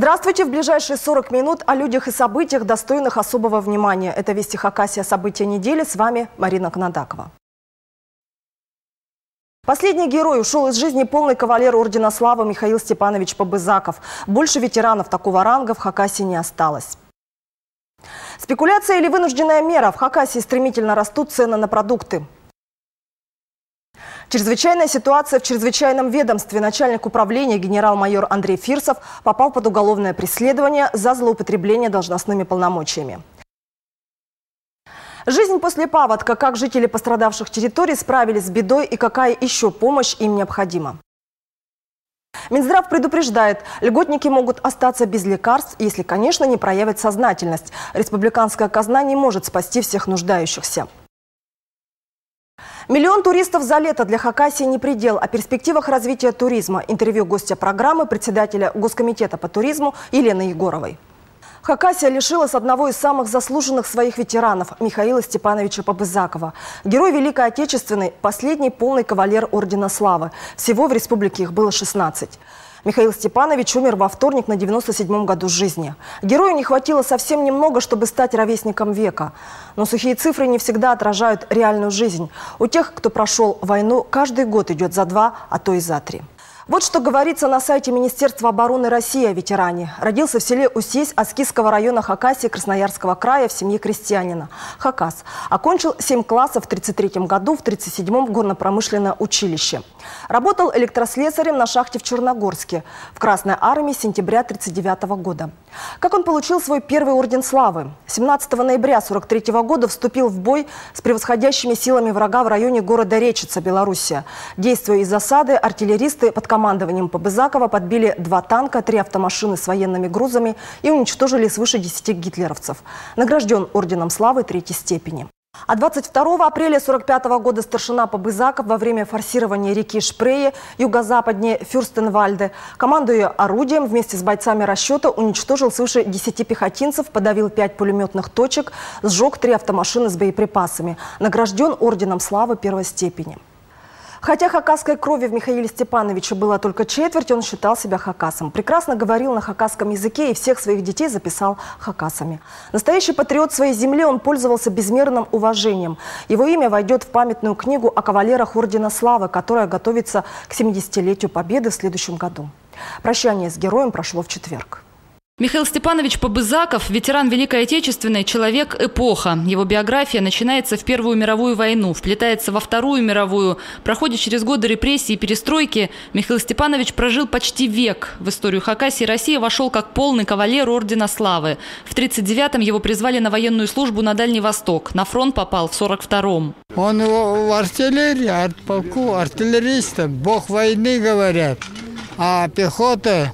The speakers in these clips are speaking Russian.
Здравствуйте! В ближайшие 40 минут о людях и событиях, достойных особого внимания. Это «Вести Хакасия. События недели». С вами Марина Конодакова. Последний герой ушел из жизни полный кавалер Ордена Славы Михаил Степанович Побызаков. Больше ветеранов такого ранга в Хакасии не осталось. Спекуляция или вынужденная мера? В Хакасии стремительно растут цены на продукты. Чрезвычайная ситуация в чрезвычайном ведомстве. Начальник управления генерал-майор Андрей Фирсов попал под уголовное преследование за злоупотребление должностными полномочиями. Жизнь после паводка. Как жители пострадавших территорий справились с бедой и какая еще помощь им необходима? Минздрав предупреждает, льготники могут остаться без лекарств, если, конечно, не проявят сознательность. Республиканская казна не может спасти всех нуждающихся. Миллион туристов за лето для Хакасии не предел. О перспективах развития туризма. Интервью гостя программы, председателя Госкомитета по туризму Елены Егоровой. Хакасия лишилась одного из самых заслуженных своих ветеранов – Михаила Степановича Побызакова. Герой Великой Отечественной – последний полный кавалер Ордена Славы. Всего в республике их было 16. Михаил Степанович умер во вторник на 97-м году жизни. Герою не хватило совсем немного, чтобы стать ровесником века. Но сухие цифры не всегда отражают реальную жизнь. У тех, кто прошел войну, каждый год идет за 2, а то и за 3. Вот что говорится на сайте Министерства обороны России о ветеране. Родился в селе Усесь Аскизского района Хакасии Красноярского края в семье крестьянина. Хакас. Окончил 7 классов в 1933 году, в 1937 горно-промышленное училище. Работал электрослесарем на шахте в Черногорске. В Красной армии с сентября 1939 года. Как он получил свой первый орден славы? 17 ноября 1943 года вступил в бой с превосходящими силами врага в районе города Речица, Белоруссия. Действуя из засады, артиллеристы под командованием Побызакова подбили 2 танка, 3 автомашины с военными грузами и уничтожили свыше 10 гитлеровцев. Награжден орденом славы 3-й степени. А 22 апреля 1945 года старшина Побызаков во время форсирования реки Шпрее юго-западнее Фюрстенвальде, командуя орудием, вместе с бойцами расчета уничтожил свыше 10 пехотинцев, подавил 5 пулеметных точек, сжег 3 автомашины с боеприпасами. Награжден орденом славы 1-й степени. Хотя хакасской крови в Михаиле Степановиче было только четверть, он считал себя хакасом. Прекрасно говорил на хакасском языке и всех своих детей записал хакасами. Настоящий патриот своей земли, он пользовался безмерным уважением. Его имя войдет в памятную книгу о кавалерах Ордена Славы, которая готовится к 70-летию Победы в следующем году. Прощание с героем прошло в четверг. Михаил Степанович Побызаков – ветеран Великой Отечественной, человек-эпоха. Его биография начинается в Первую мировую войну, вплетается во Вторую мировую. Проходит через годы репрессий и перестройки. Михаил Степанович прожил почти век. В историю Хакасии и России вошел как полный кавалер Ордена Славы. В 1939-м его призвали на военную службу на Дальний Восток. На фронт попал в 1942-м. Он в артиллерии, артполку, артиллеристом. Бог войны, говорят. А пехота...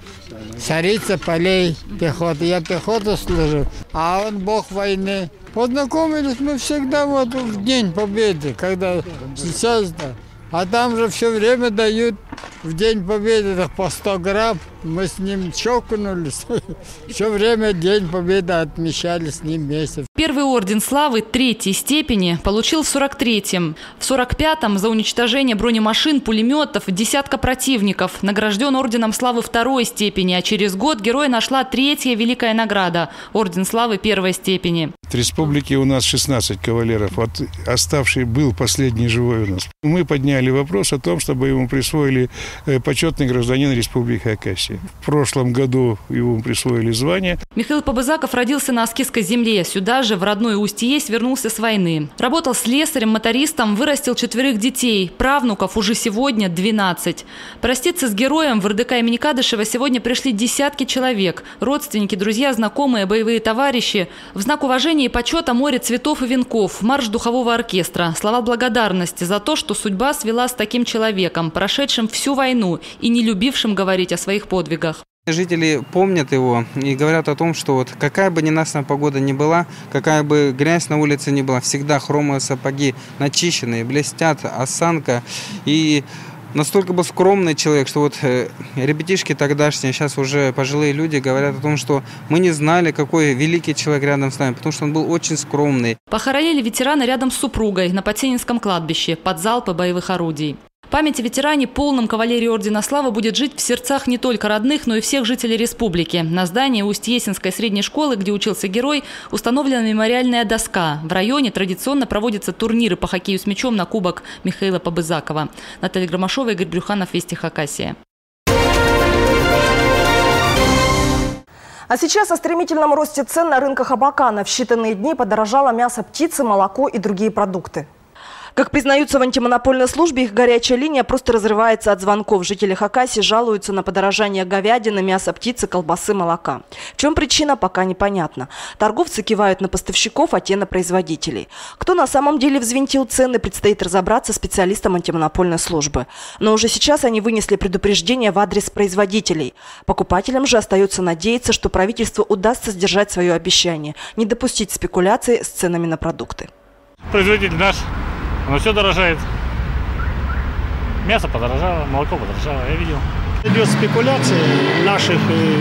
Царица полей пехоты. Я пехоту служу, а он бог войны. Познакомились мы всегда вот в День Победы, когда сейчас-то. А там же все время дают в День Победы по 100 грамм. Мы с ним чокнулись. Все время День Победы отмечали с ним вместе. Первый орден славы 3-й степени получил в 43-м. В 45-м за уничтожение бронемашин, пулеметов, десятка противников. Награжден орденом славы 2-й степени. А через год героя нашла 3-я великая награда – орден славы 1-й степени. В республике у нас 16 кавалеров. Вот оставший был последний живой у нас. Мы подняли вопрос о том, чтобы ему присвоили почетный гражданин Республики Хакасия. В прошлом году ему присвоили звание. Михаил Побызаков родился на Аскизской земле. Сюда же, в родной Усть-Есть, вернулся с войны. Работал слесарем, мотористом, вырастил 4 детей. Правнуков уже сегодня 12. Проститься с героем в РДК имени Кадышева сегодня пришли десятки человек. Родственники, друзья, знакомые, боевые товарищи. В знак уважения и почета море цветов и венков, марш духового оркестра, слова благодарности за то, что судьба свела с таким человеком, прошедшим всю войну и не любившим говорить о своих подвигах. Жители помнят его и говорят о том, что вот какая бы ненастная погода ни была, какая бы грязь на улице ни была, всегда хромые сапоги начищенные, блестят, осанка. И настолько был скромный человек, что вот ребятишки тогдашние, сейчас уже пожилые люди, говорят о том, что мы не знали, какой великий человек рядом с нами, потому что он был очень скромный. Похоронили ветерана рядом с супругой на Потенинском кладбище под залпы боевых орудий. Память о ветеране, полном кавалерии Ордена Славы, будет жить в сердцах не только родных, но и всех жителей республики. На здании Усть-Есинской средней школы, где учился герой, установлена мемориальная доска. В районе традиционно проводятся турниры по хоккею с мячом на кубок Михаила Побызакова. Наталья Громашова, Игорь Брюханов, Вести Хакасия. А сейчас о стремительном росте цен на рынках Абакана. В считанные дни подорожало мясо птицы, молоко и другие продукты. Как признаются в антимонопольной службе, их горячая линия просто разрывается от звонков. Жители Хакасии жалуются на подорожание говядины, мяса птицы, колбасы, молока. В чем причина, пока непонятно. Торговцы кивают на поставщиков, а те на производителей. Кто на самом деле взвинтил цены, предстоит разобраться специалистам антимонопольной службы. Но уже сейчас они вынесли предупреждение в адрес производителей. Покупателям же остается надеяться, что правительству удастся сдержать свое обещание, не допустить спекуляции с ценами на продукты. Производитель наш. Но все дорожает. Мясо подорожало, молоко подорожало, я видел. Идет спекуляция наших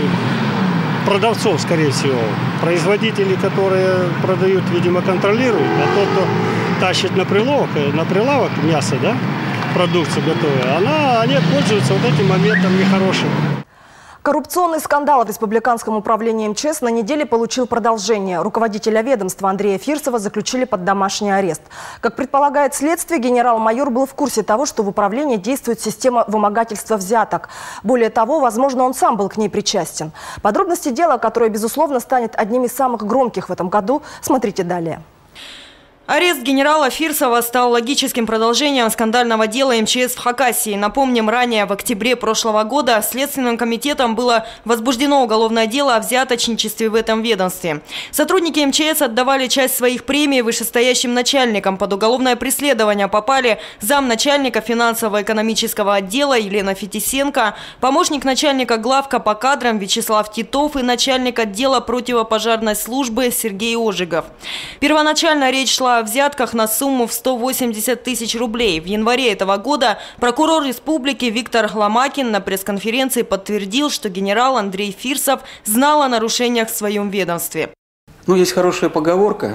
продавцов, скорее всего. Производители, которые продают, видимо, контролируют. А тот, кто тащит на прилавок мясо, да, продукцию готовую, они пользуются вот этим моментом нехорошим. Коррупционный скандал в Республиканском управлении МЧС на неделе получил продолжение. Руководителя ведомства Андрея Фирсова заключили под домашний арест. Как предполагает следствие, генерал-майор был в курсе того, что в управлении действует система вымогательства взяток. Более того, возможно, он сам был к ней причастен. Подробности дела, которое, безусловно, станет одним из самых громких в этом году, смотрите далее. Арест генерала Фирсова стал логическим продолжением скандального дела МЧС в Хакасии. Напомним, ранее в октябре прошлого года Следственным комитетом было возбуждено уголовное дело о взяточничестве в этом ведомстве. Сотрудники МЧС отдавали часть своих премий вышестоящим начальникам. Под уголовное преследование попали замначальника финансово-экономического отдела Елена Фетисенко, помощник начальника главка по кадрам Вячеслав Титов и начальник отдела противопожарной службы Сергей Ожегов. Первоначально речь шла о взятках на сумму в 180 тысяч рублей. В январе этого года прокурор республики Виктор Ломакин на пресс-конференции подтвердил, что генерал Андрей Фирсов знал о нарушениях в своем ведомстве. Есть хорошая поговорка: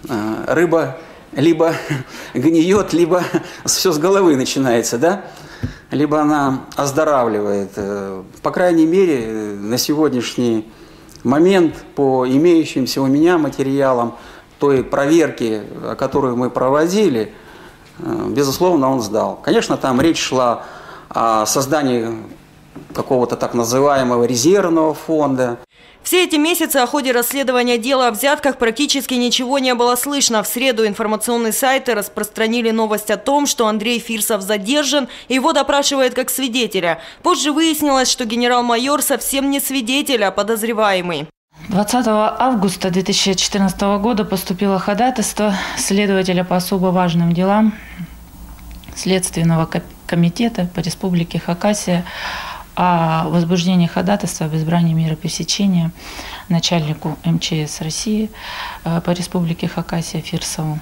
рыба либо гниет, либо все с головы начинается, да? Либо она оздоравливает. По крайней мере, на сегодняшний момент по имеющимся у меня материалам, той проверки, которую мы проводили, безусловно, он сдал. Конечно, там речь шла о создании какого-то так называемого резервного фонда. Все эти месяцы о ходе расследования дела о взятках практически ничего не было слышно. В среду информационные сайты распространили новость о том, что Андрей Фирсов задержан и его допрашивают как свидетеля. Позже выяснилось, что генерал-майор совсем не свидетель, а подозреваемый. 20 августа 2014 года поступило ходатайство следователя по особо важным делам Следственного комитета по Республике Хакасия о возбуждении ходатайства об избрании меры пресечения начальнику МЧС России по Республике Хакасия Фирсову.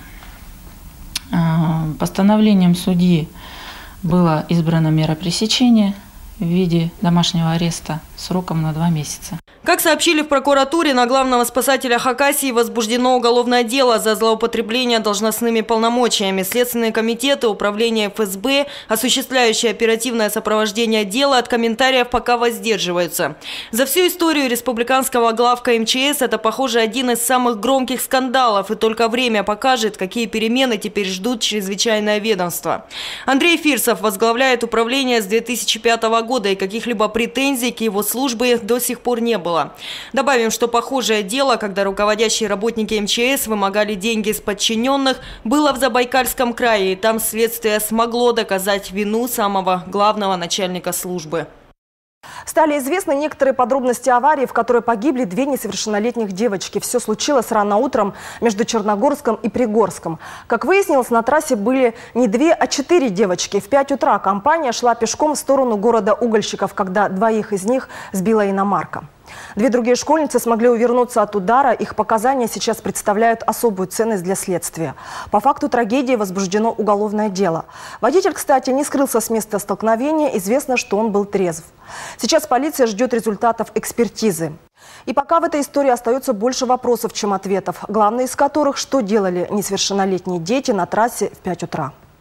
Постановлением судьи была избрана мера пресечения в виде домашнего ареста сроком на 2 месяца. Как сообщили в прокуратуре, на главного спасателя Хакасии возбуждено уголовное дело за злоупотребление должностными полномочиями. Следственные комитеты, управление ФСБ, осуществляющие оперативное сопровождение дела, от комментариев пока воздерживаются. За всю историю республиканского главка МЧС это, похоже, один из самых громких скандалов, и только время покажет, какие перемены теперь ждут чрезвычайное ведомство. Андрей Фирсов возглавляет управление с 2005 года, и каких-либо претензий к его службе до сих пор не было. Добавим, что похожее дело, когда руководящие работники МЧС вымогали деньги с подчиненных, было в Забайкальском крае, и там следствие смогло доказать вину самого главного начальника службы. Стали известны некоторые подробности аварии, в которой погибли 2 несовершеннолетних девочки. Все случилось рано утром между Черногорском и Пригорском. Как выяснилось, на трассе были не 2, а 4 девочки. В 5 утра компания шла пешком в сторону города Угольщиков, когда 2 из них сбила иномарка. 2 другие школьницы смогли увернуться от удара. Их показания сейчас представляют особую ценность для следствия. По факту трагедии возбуждено уголовное дело. Водитель, кстати, не скрылся с места столкновения. Известно, что он был трезв. Сейчас полиция ждет результатов экспертизы. И пока в этой истории остается больше вопросов, чем ответов. Главное из которых, что делали несовершеннолетние дети на трассе в 5 утра.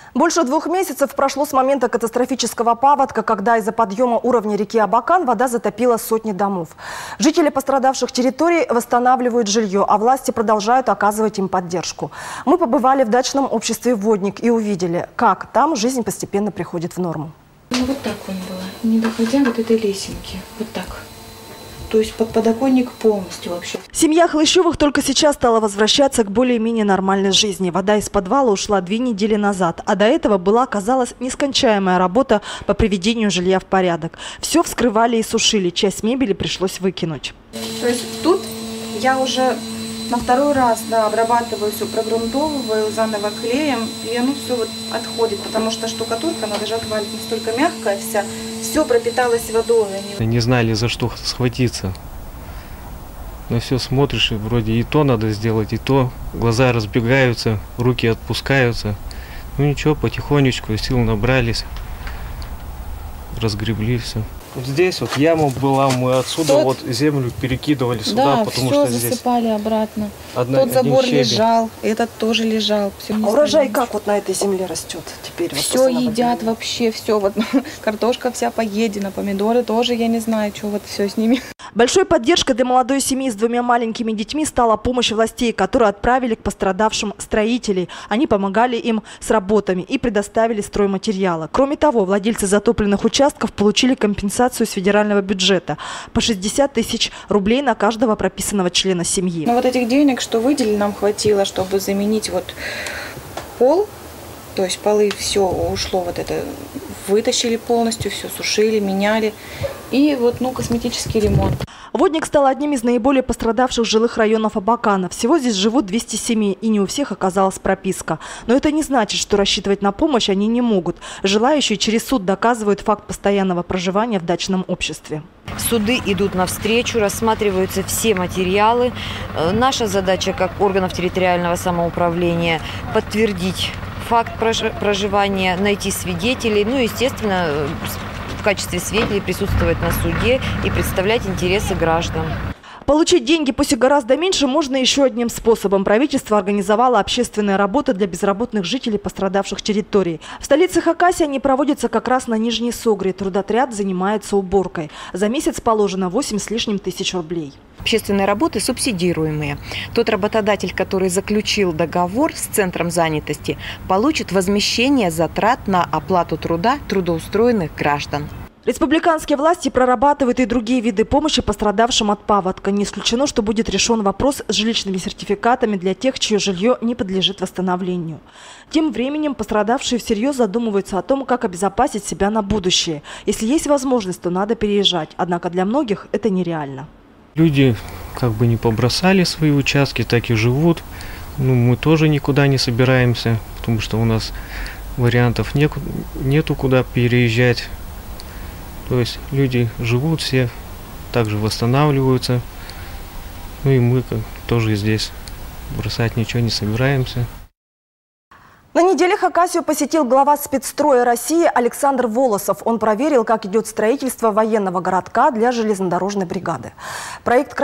Больше 2 месяцев прошло с момента катастрофического паводка, когда из-за подъема уровня реки Абакан вода затопила сотни домов. Жители пострадавших территорий восстанавливают жилье, а власти продолжают оказывать им поддержку. Мы побывали в дачном обществе «Водник» и увидели, как там жизнь постепенно приходит в норму. Ну вот так он было, не доходя вот этой лесенки, вот так. То есть под подоконник полностью вообще. Семья Хлыщевых только сейчас стала возвращаться к более-менее нормальной жизни. Вода из подвала ушла 2 недели назад, а до этого была, казалось, нескончаемая работа по приведению жилья в порядок. Все вскрывали и сушили, часть мебели пришлось выкинуть. То есть тут я уже на 2-й раз обрабатываю все, прогрунтовываю заново клеем, и оно все вот отходит, потому что штукатурка, она даже отвалит, настолько мягкая вся, все пропиталось водой. Не знали, за что схватиться. На все смотришь, и вроде и то надо сделать, и то. Глаза разбегаются, руки отпускаются. Ну ничего, потихонечку сил набрались, разгребли все. Вот здесь вот яма была, мы отсюда вот землю перекидывали сюда, да, потому все что здесь засыпали обратно. Тот забор лежал, этот тоже лежал. Все а урожай как вот на этой земле растет теперь? Все едят вообще, все. Вот картошка вся поедена, помидоры тоже, я не знаю, что вот все с ними. Большой поддержкой для молодой семьи с 2 маленькими детьми стала помощь властей, которые отправили к пострадавшим строителей. Они помогали им с работами и предоставили стройматериалы. Кроме того, владельцы затопленных участков получили компенсацию с федерального бюджета по 60 000 рублей на каждого прописанного члена семьи. Но вот этих денег, что выделили, нам хватило, чтобы заменить вот пол, то есть полы, все ушло вот это, вытащили полностью, все сушили, меняли. И вот, косметический ремонт. Водник стал одним из наиболее пострадавших жилых районов Абакана. Всего здесь живут 200 семей, и не у всех оказалась прописка. Но это не значит, что рассчитывать на помощь они не могут. Желающие через суд доказывают факт постоянного проживания в дачном обществе. Суды идут навстречу, рассматриваются все материалы. Наша задача как органов территориального самоуправления подтвердить факт проживания, найти свидетелей, естественно, в качестве свидетелей присутствовать на суде и представлять интересы граждан. Получить деньги, пусть и гораздо меньше, можно еще одним способом. Правительство организовало общественные работы для безработных жителей пострадавших территорий. В столице Хакасии они проводятся как раз на Нижней Согре. Трудотряд занимается уборкой. За месяц положено 8 с лишним тысяч рублей. Общественные работы субсидируемые. Тот работодатель, который заключил договор с центром занятости, получит возмещение затрат на оплату труда трудоустроенных граждан. Республиканские власти прорабатывают и другие виды помощи пострадавшим от паводка. Не исключено, что будет решен вопрос с жилищными сертификатами для тех, чье жилье не подлежит восстановлению. Тем временем пострадавшие всерьез задумываются о том, как обезопасить себя на будущее. Если есть возможность, то надо переезжать. Однако для многих это нереально. Люди как бы не побросали свои участки, так и живут. Мы тоже никуда не собираемся, потому что у нас вариантов нету куда переезжать. То есть люди живут, все также восстанавливаются. И мы тоже здесь бросать ничего не собираемся. На неделе Хакасию посетил глава спецстроя России Александр Волосов. Он проверил, как идет строительство военного городка для железнодорожной бригады. Проект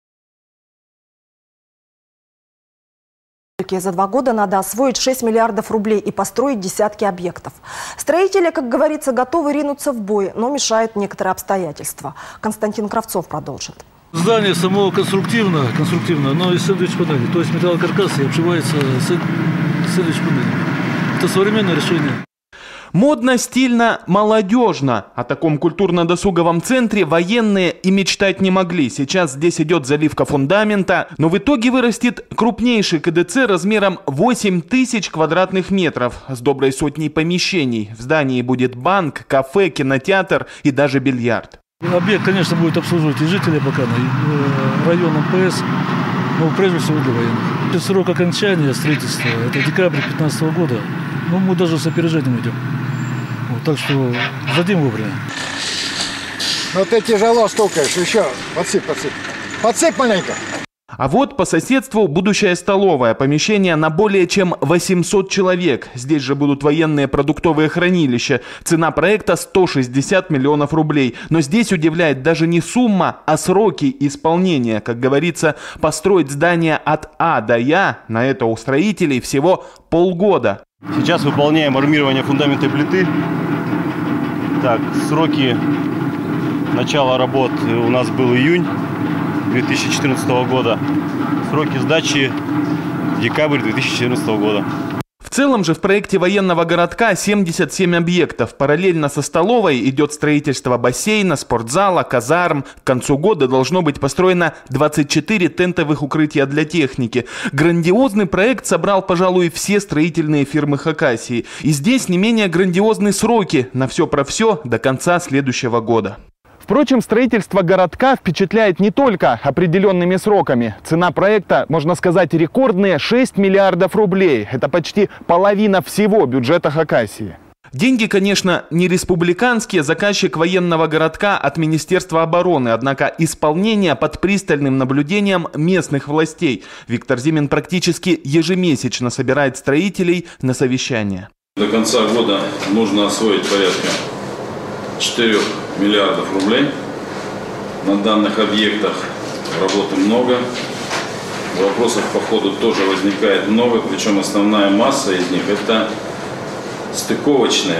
за 2 года надо освоить 6 миллиардов рублей и построить десятки объектов. Строители, как говорится, готовы ринуться в бой, но мешают некоторые обстоятельства. Константин Кравцов продолжит. Здание само конструктивно, но из сэндвич-панели. То есть металлокаркас и обшивается сэндвич-панелью. Это современное решение. Модно, стильно, молодежно. О таком культурно-досуговом центре военные и мечтать не могли. Сейчас здесь идет заливка фундамента, но в итоге вырастет крупнейший КДЦ размером 8000 квадратных метров с доброй сотней помещений. В здании будет банк, кафе, кинотеатр и даже бильярд. Объект, конечно, будет обслуживать и жителей Абакана, и район МПС, но прежде всего для военных. Срок окончания строительства – это декабрь 2015 года. Мы даже с опережением идем. Так что сдадим вовремя. Но ты тяжело стукаешь. Еще подсыпь. Подсыпь маленько. А вот по соседству будущая столовая. Помещение на более чем 800 человек. Здесь же будут военные продуктовые хранилища. Цена проекта 160 миллионов рублей. Но здесь удивляет даже не сумма, а сроки исполнения. Как говорится, построить здание от А до Я на это у строителей всего полгода. Сейчас выполняем армирование фундамента и плиты. Так, сроки начала работ у нас был июнь 2014 года. Сроки сдачи декабрь 2014 года. В целом же в проекте военного городка 77 объектов. Параллельно со столовой идет строительство бассейна, спортзала, казарм. К концу года должно быть построено 24 тентовых укрытия для техники. Грандиозный проект собрал, пожалуй, все строительные фирмы Хакасии. И здесь не менее грандиозные сроки на все про все до конца следующего года. Впрочем, строительство городка впечатляет не только определенными сроками. Цена проекта, можно сказать, рекордные 6 миллиардов рублей. Это почти половина всего бюджета Хакасии. Деньги, конечно, не республиканские. Заказчик военного городка от Министерства обороны. Однако исполнение под пристальным наблюдением местных властей. Виктор Зимин практически ежемесячно собирает строителей на совещание. До конца года нужно освоить порядка 4 миллиардов рублей. На данных объектах работы много. Вопросов по ходу тоже возникает много. Причем основная масса из них это стыковочные.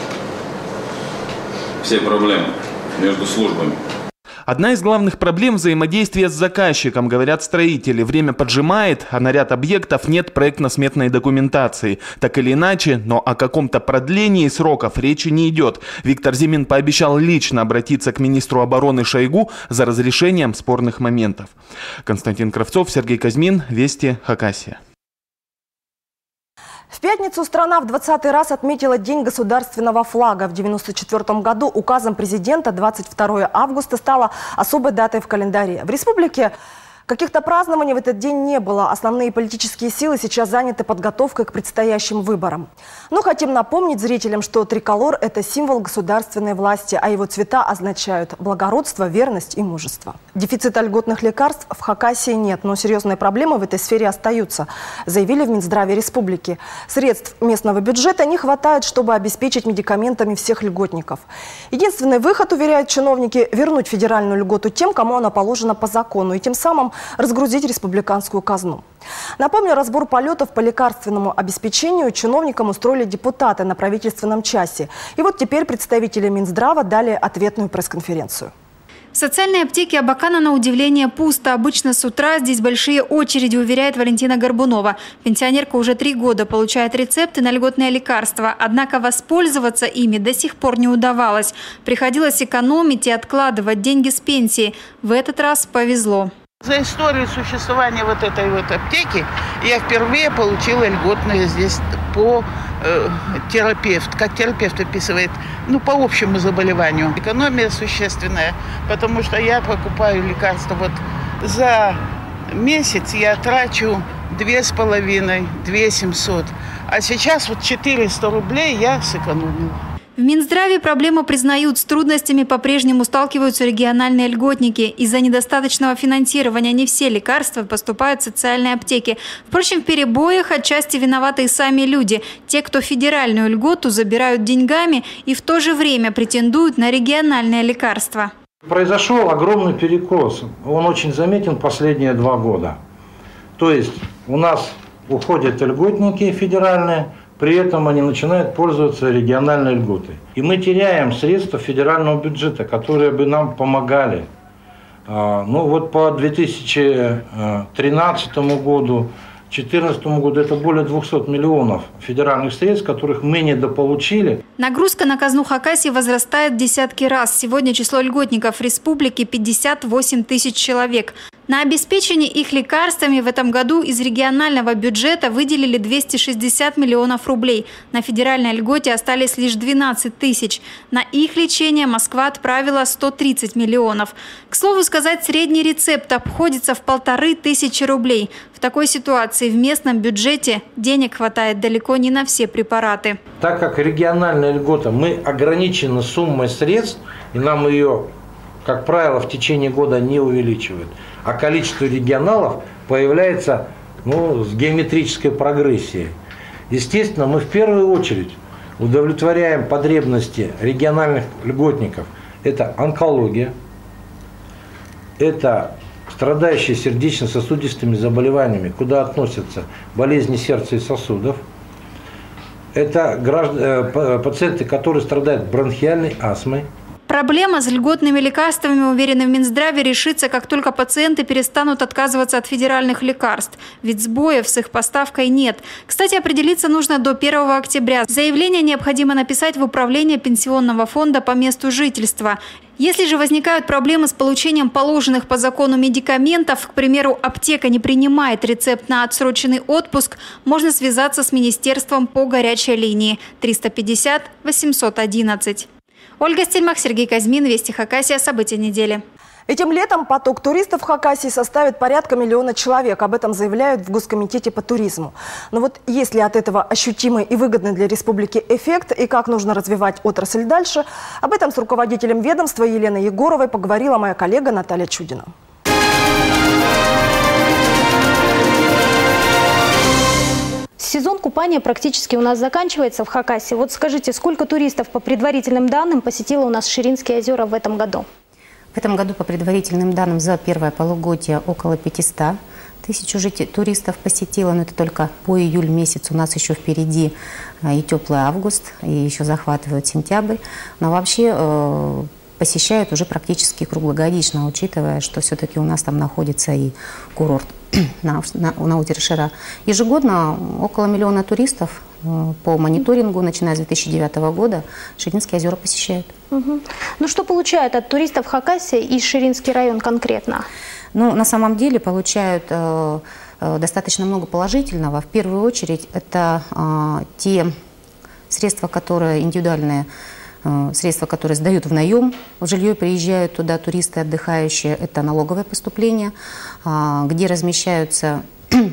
Все проблемы между службами. Одна из главных проблем – взаимодействия с заказчиком, говорят строители. Время поджимает, а на ряд объектов нет проектно-сметной документации. Так или иначе, но о каком-то продлении сроков речи не идет. Виктор Зимин пообещал лично обратиться к министру обороны Шойгу за разрешением спорных моментов. Константин Кравцов, Сергей Казьмин, Вести, Хакасия. В пятницу страна в 20-й раз отметила День государственного флага. В 1994 году указом президента 22 августа стало особой датой в календаре. В республике каких-то празднований в этот день не было. Основные политические силы сейчас заняты подготовкой к предстоящим выборам. Но хотим напомнить зрителям, что триколор – это символ государственной власти, а его цвета означают благородство, верность и мужество. Дефицита льготных лекарств в Хакасии нет, но серьезные проблемы в этой сфере остаются, заявили в Минздраве республики. Средств местного бюджета не хватает, чтобы обеспечить медикаментами всех льготников. Единственный выход, уверяют чиновники, вернуть федеральную льготу тем, кому она положена по закону, и тем самым разгрузить республиканскую казну. Напомню, разбор полетов по лекарственному обеспечению чиновникам устроили депутаты на правительственном часе. И вот теперь представители Минздрава дали ответную пресс-конференцию. В социальной аптеке Абакана на удивление пусто. Обычно с утра здесь большие очереди, уверяет Валентина Горбунова. Пенсионерка уже 3 года получает рецепты на льготные лекарства. Однако воспользоваться ими до сих пор не удавалось. Приходилось экономить и откладывать деньги с пенсии. В этот раз повезло. За историю существования вот этой вот аптеки я впервые получила льготные здесь по терапевт. Как терапевт выписывает, по общему заболеванию. Экономия существенная, потому что я покупаю лекарства вот за месяц я трачу 2,5, 2,700. А сейчас вот 400 рублей я сэкономила. В Минздраве проблему признают. С трудностями по-прежнему сталкиваются региональные льготники. Из-за недостаточного финансирования не все лекарства поступают в социальные аптеки. Впрочем, в перебоях отчасти виноваты и сами люди. Те, кто федеральную льготу забирают деньгами и в то же время претендуют на региональные лекарства. Произошел огромный перекос. Он очень заметен последние 2 года. То есть у нас уходят льготники федеральные, при этом они начинают пользоваться региональной льготой. И мы теряем средства федерального бюджета, которые бы нам помогали. Вот по 2013 году, 2014 году это более 200 миллионов федеральных средств, которых мы недополучили. Нагрузка на казну Хакасии возрастает в десятки раз. Сегодня число льготников в республике 58 тысяч человек. На обеспечение их лекарствами в этом году из регионального бюджета выделили 260 миллионов рублей. На федеральной льготе остались лишь 12 тысяч. На их лечение Москва отправила 130 миллионов. К слову сказать, средний рецепт обходится в 1500 рублей. В такой ситуации в местном бюджете денег хватает далеко не на все препараты. Так как региональная льгота, мы ограничены суммой средств, и нам ее, как правило, в течение года не увеличивают. А количество регионалов появляется с геометрической прогрессией. Естественно, мы в первую очередь удовлетворяем потребности региональных льготников. Это онкология, это страдающие сердечно-сосудистыми заболеваниями, куда относятся болезни сердца и сосудов, Это пациенты, которые страдают бронхиальной астмой. Проблема с льготными лекарствами, уверены в Минздраве, решится, как только пациенты перестанут отказываться от федеральных лекарств. Ведь сбоев с их поставкой нет. Кстати, определиться нужно до 1 октября. Заявление необходимо написать в Управление пенсионного фонда по месту жительства. Если же возникают проблемы с получением положенных по закону медикаментов, к примеру, аптека не принимает рецепт на отсроченный отпуск, можно связаться с министерством по горячей линии 350 811. Ольга Стельмах, Сергей Казьмин, Вести Хакасия. События недели. Этим летом поток туристов в Хакасии составит порядка 1 миллиона человек. Об этом заявляют в Госкомитете по туризму. Но вот есть ли от этого ощутимый и выгодный для республики эффект и как нужно развивать отрасль дальше, об этом с руководителем ведомства Еленой Егоровой поговорила моя коллега Наталья Чудина. Сезон купания практически у нас заканчивается в Хакасии. Вот скажите, сколько туристов по предварительным данным посетило у нас Ширинские озера в этом году? В этом году по предварительным данным за первое полугодие около 500 тысяч уже туристов посетило. Но это только по июль месяц. У нас еще впереди и теплый август, и еще захватывают сентябрь. Но вообще посещают уже практически круглогодично, учитывая, что все-таки у нас там находится и курорт на озере Шира. Ежегодно около 1 миллиона туристов по мониторингу, начиная с 2009 года, Ширинские озера посещают. Угу. Ну что получают от туристов Хакасия и Ширинский район конкретно? Ну, на самом деле получают достаточно много положительного. В первую очередь это те средства, которые индивидуальные, средства, которые сдают в наем, в жилье приезжают туда туристы отдыхающие, это налоговое поступление, где размещаются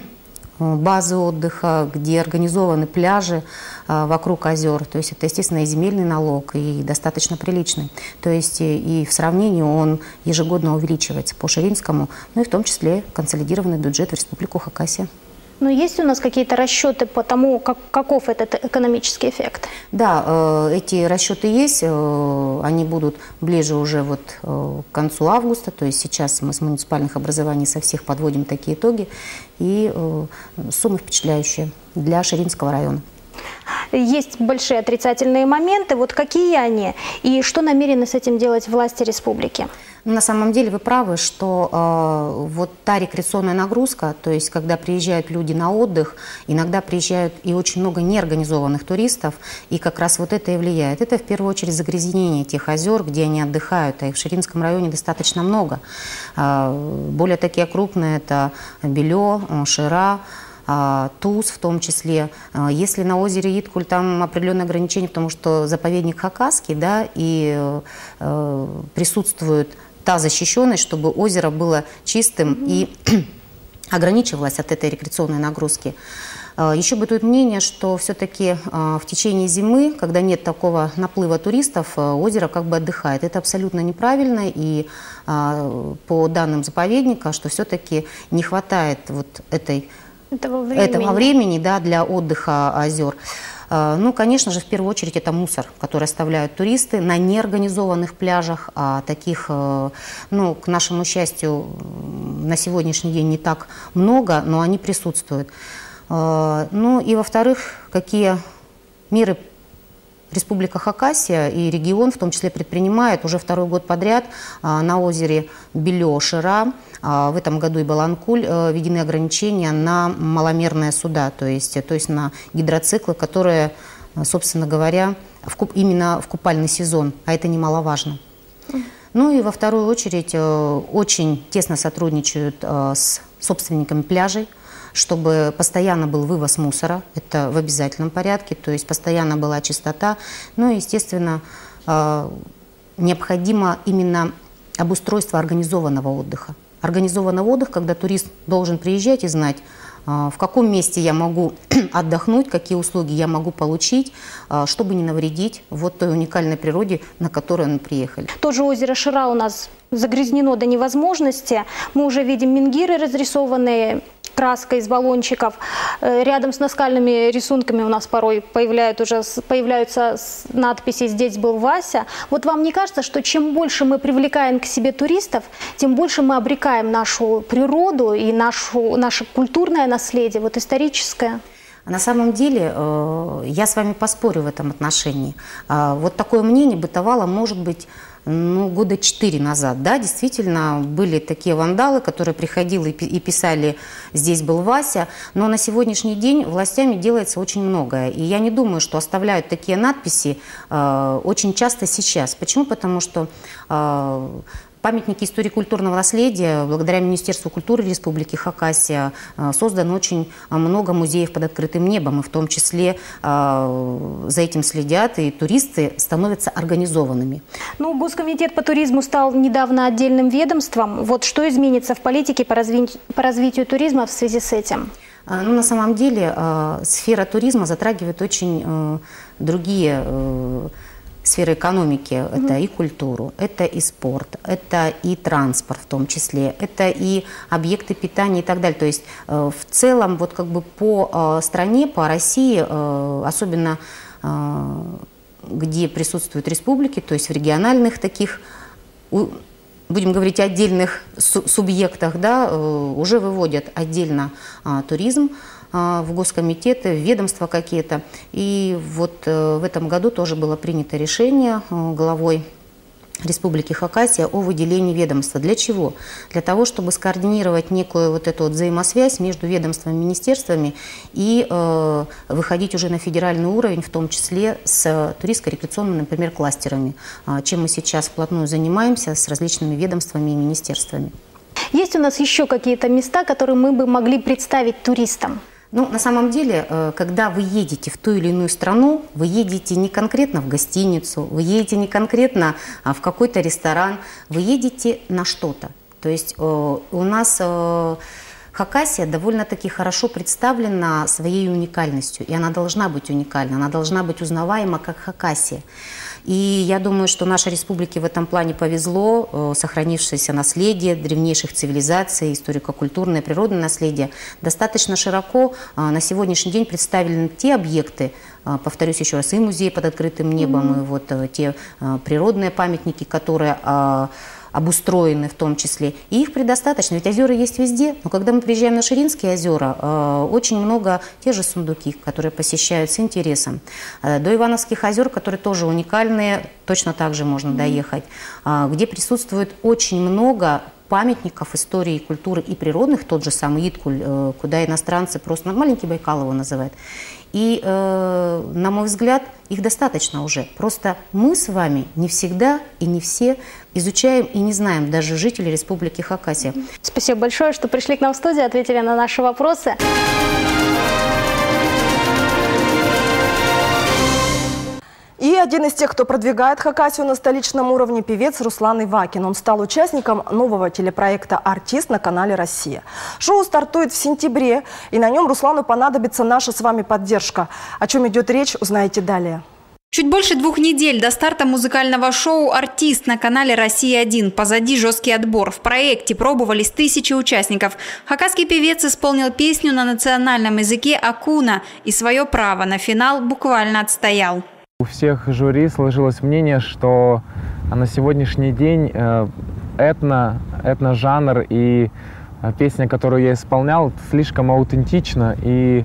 базы отдыха, где организованы пляжи вокруг озер. То есть это, естественно, и земельный налог, и достаточно приличный. То есть и в сравнении он ежегодно увеличивается по Ширинскому, ну и в том числе консолидированный бюджет в Республику Хакасия. Но есть у нас какие-то расчеты по тому, каков этот экономический эффект? Да, эти расчеты есть, они будут ближе уже вот к концу августа, то есть сейчас мы с муниципальных образований со всех подводим такие итоги, и суммы впечатляющие для Ширинского района. Есть большие отрицательные моменты. Вот какие они и что намерены с этим делать власти республики? На самом деле вы правы, что вот та рекреационная нагрузка, то есть когда приезжают люди на отдых, иногда приезжают и очень много неорганизованных туристов, и как раз вот это и влияет. Это в первую очередь загрязнение тех озер, где они отдыхают, а их в Ширинском районе достаточно много. Более такие крупные – это Белё, Шира, Туз в том числе. Если на озере Иткуль там определенные ограничения, потому что заповедник Хакасский, да, и присутствует та защищенность, чтобы озеро было чистым и ограничивалось от этой рекреационной нагрузки. Еще бытует мнение, что все-таки в течение зимы, когда нет такого наплыва туристов, озеро как бы отдыхает. Это абсолютно неправильно, и по данным заповедника, что все-таки не хватает вот этого времени, да, для отдыха озер. Ну, конечно же, в первую очередь это мусор, который оставляют туристы на неорганизованных пляжах, а таких, ну, к нашему счастью, на сегодняшний день не так много, но они присутствуют. Ну и, во-вторых, какие меры Республика Хакасия и регион в том числе предпринимает уже второй год подряд на озере Белё, Шира. В этом году и Баланкуль введены ограничения на маломерные суда, то есть на гидроциклы, которые, собственно говоря, именно в купальный сезон, а это немаловажно. Ну и во вторую очередь очень тесно сотрудничают с собственниками пляжей, чтобы постоянно был вывоз мусора, это в обязательном порядке, то есть постоянно была чистота. Ну и, естественно, необходимо именно обустройство организованного отдыха. Организованный отдых, когда турист должен приезжать и знать, в каком месте я могу отдохнуть, какие услуги я могу получить, чтобы не навредить вот той уникальной природе, на которую мы приехали. Тоже озеро Шира у нас загрязнено до невозможности. Мы уже видим менгиры разрисованные краской из баллончиков. Рядом с наскальными рисунками у нас порой появляются надписи «Здесь был Вася». Вот вам не кажется, что чем больше мы привлекаем к себе туристов, тем больше мы обрекаем нашу природу и наше культурное наследие, вот историческое? На самом деле, я с вами поспорю в этом отношении. Вот такое мнение бытовало, может быть, года 4 назад. Да, действительно, были такие вандалы, которые приходили и писали «здесь был Вася», но на сегодняшний день властями делается очень многое. И я не думаю, что оставляют такие надписи очень часто сейчас. Почему? Потому что памятники истории культурного наследия, благодаря Министерству культуры Республики Хакасия, создано очень много музеев под открытым небом, и в том числе за этим следят, и туристы становятся организованными. Ну, Госкомитет по туризму стал недавно отдельным ведомством. Вот что изменится в политике по развитию туризма в связи с этим? Ну, на самом деле сфера туризма затрагивает очень другие сферы экономики. Это и культуру, это и спорт, это и транспорт в том числе, это и объекты питания и так далее. То есть в целом вот как бы по стране, по России, особенно где присутствуют республики, то есть в региональных таких, будем говорить, отдельных субъектах, да, уже выводят отдельно туризм в госкомитеты, в ведомства какие-то. И вот в этом году тоже было принято решение главой Республики Хакасия о выделении ведомства. Для чего? Для того, чтобы скоординировать некую вот эту вот взаимосвязь между ведомствами, министерствами и выходить уже на федеральный уровень, в том числе с туристско-рекреационными, например, кластерами, чем мы сейчас вплотную занимаемся с различными ведомствами и министерствами. Есть у нас еще какие-то места, которые мы бы могли представить туристам? Ну, на самом деле, когда вы едете в ту или иную страну, вы едете не конкретно в гостиницу, вы едете не конкретно в какой-то ресторан, вы едете на что-то. То есть у нас Хакасия довольно-таки хорошо представлена своей уникальностью, и она должна быть уникальна, она должна быть узнаваема как Хакасия. И я думаю, что нашей республике в этом плане повезло, сохранившееся наследие древнейших цивилизаций, историко-культурное, природное наследие. Достаточно широко на сегодняшний день представлены те объекты, повторюсь еще раз, и музей под открытым небом, и вот те природные памятники, которые обустроены в том числе. И их предостаточно, ведь озера есть везде. Но когда мы приезжаем на Ширинские озера, очень много те же сундуки, которые посещают с интересом. До Ивановских озер, которые тоже уникальные, точно так же можно доехать, где присутствует очень много памятников истории, культуры и природных, тот же самый Иткуль, куда иностранцы просто маленький Байкал его называют. И, на мой взгляд, их достаточно уже. Просто мы с вами не всегда и не все изучаем и не знаем, даже жители Республики Хакасия. Спасибо большое, что пришли к нам в студию, ответили на наши вопросы. И один из тех, кто продвигает Хакасию на столичном уровне, певец Руслан Ивакин. Он стал участником нового телепроекта «Артист» на канале «Россия». Шоу стартует в сентябре, и на нем Руслану понадобится наша с вами поддержка. О чем идет речь, узнаете далее. Чуть больше 2 недель до старта музыкального шоу «Артист» на канале «Россия-1». Позади жесткий отбор. В проекте пробовались 1000 участников. Хакасский певец исполнил песню на национальном языке «Акуна» и свое право на финал буквально отстоял. У всех жюри сложилось мнение, что на сегодняшний день этно-жанр и песня, которую я исполнял, слишком аутентична, и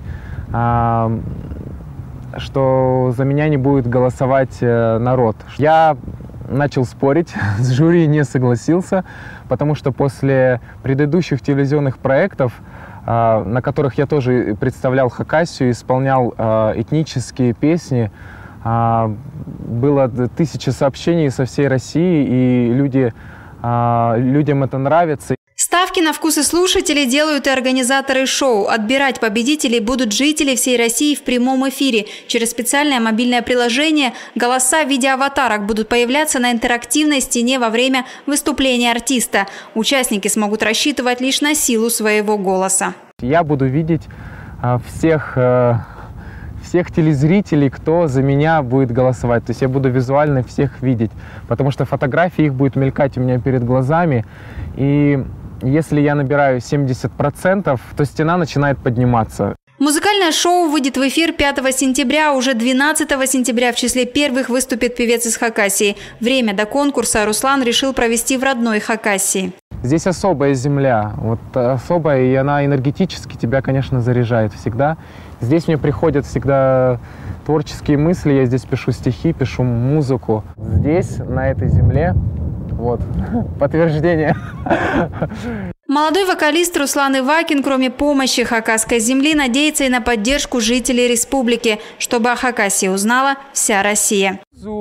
что за меня не будет голосовать народ. Я начал спорить, с жюри не согласился, потому что после предыдущих телевизионных проектов, на которых я тоже представлял Хакасию, исполнял этнические песни, было 1000 сообщений со всей России, и людям это нравится. Ставки на вкусы слушателей делают и организаторы шоу. Отбирать победителей будут жители всей России в прямом эфире. Через специальное мобильное приложение голоса в виде аватарок будут появляться на интерактивной стене во время выступления артиста. Участники смогут рассчитывать лишь на силу своего голоса. Я буду видеть всех телезрителей, кто за меня будет голосовать. То есть я буду визуально всех видеть, потому что фотографии их будет мелькать у меня перед глазами. И если я набираю 70%, то стена начинает подниматься. Музыкальное шоу выйдет в эфир 5 сентября. Уже 12 сентября в числе первых выступит певец из Хакасии. Время до конкурса Руслан решил провести в родной Хакасии. Здесь особая земля, вот особая, и она энергетически тебя, конечно, заряжает всегда. Здесь мне приходят всегда творческие мысли, я здесь пишу стихи, пишу музыку. Здесь, на этой земле, вот, подтверждение. Молодой вокалист Руслан Ивакин, кроме помощи хакасской земли, надеется и на поддержку жителей республики, чтобы о Хакасии узнала вся Россия.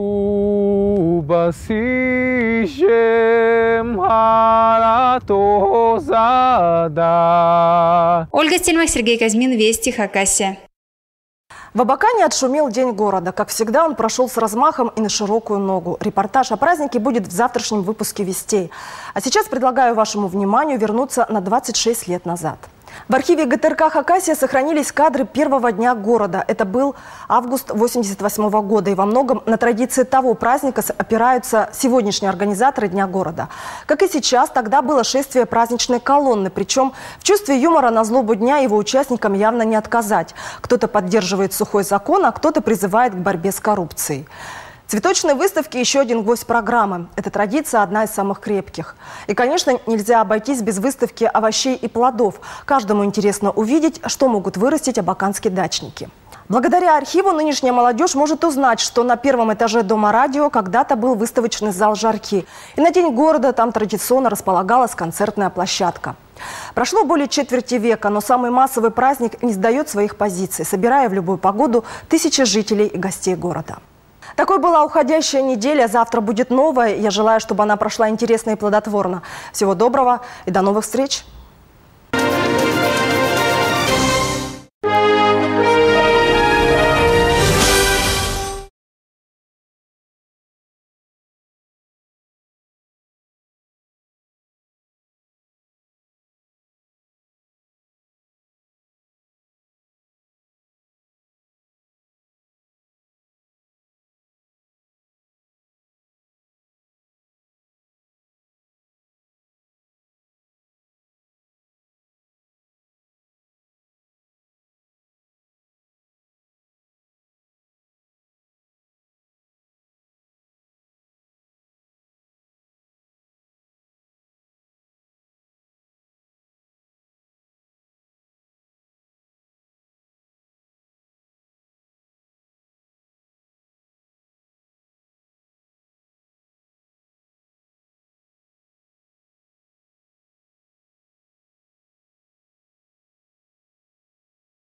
Ольга Стельмах, Сергей Казьмин, Вести, Хакасия. В Абакане отшумел День города. Как всегда, он прошел с размахом и на широкую ногу. Репортаж о празднике будет в завтрашнем выпуске «Вестей». А сейчас предлагаю вашему вниманию вернуться на 26 лет назад. В архиве ГТРК «Хакасия» сохранились кадры первого дня города. Это был август 1988 года. И во многом на традиции того праздника опираются сегодняшние организаторы Дня города. Как и сейчас, тогда было шествие праздничной колонны. Причем в чувстве юмора на злобу дня его участникам явно не отказать. Кто-то поддерживает сухой закон, а кто-то призывает к борьбе с коррупцией. Цветочные выставки – еще один гвоздь программы. Эта традиция одна из самых крепких. И, конечно, нельзя обойтись без выставки овощей и плодов. Каждому интересно увидеть, что могут вырастить абаканские дачники. Благодаря архиву нынешняя молодежь может узнать, что на первом этаже Дома радио когда-то был выставочный зал «Жарки». И на День города там традиционно располагалась концертная площадка. Прошло более четверти века, но самый массовый праздник не сдает своих позиций, собирая в любую погоду тысячи жителей и гостей города. Такой была уходящая неделя, завтра будет новая. Я желаю, чтобы она прошла интересно и плодотворно. Всего доброго и до новых встреч!